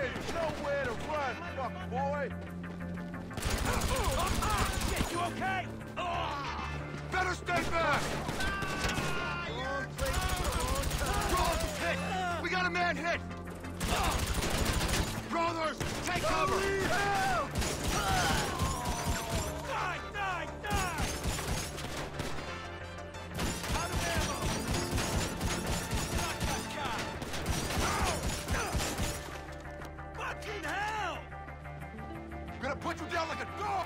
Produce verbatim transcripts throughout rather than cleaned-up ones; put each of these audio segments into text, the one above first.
Hey, nowhere to run, fuck boy! Shit, you okay? Better stay back! Wrong place, wrong hit! We got a man hit! Brothers, take cover! Help! Die, die, die! Out of ammo! Fucking hell! Gonna put you down like a dog!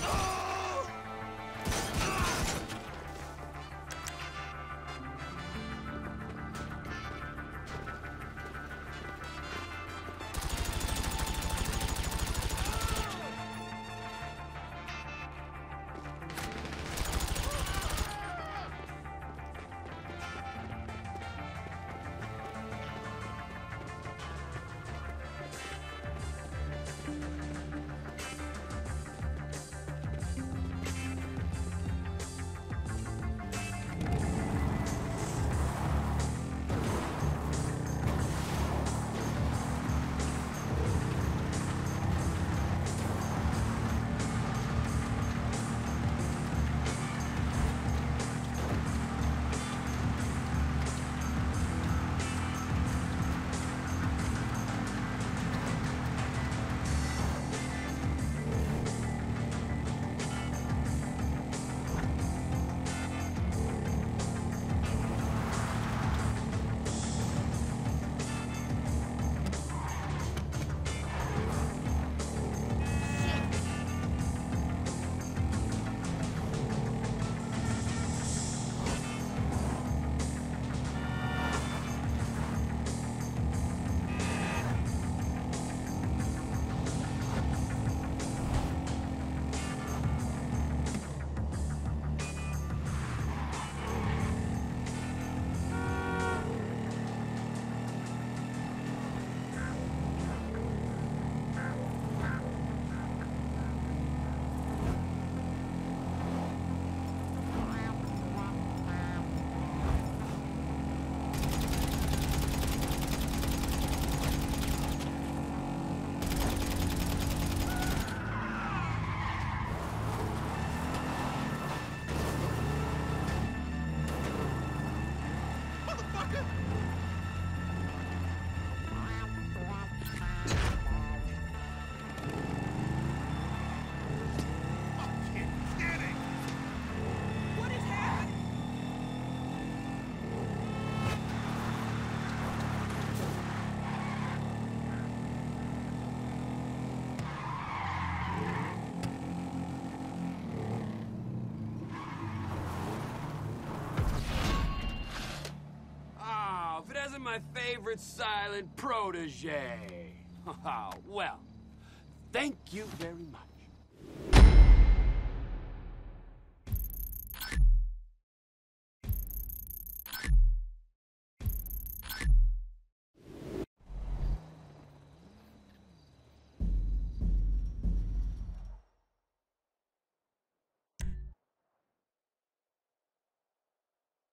My favorite silent protege. Well, thank you very much.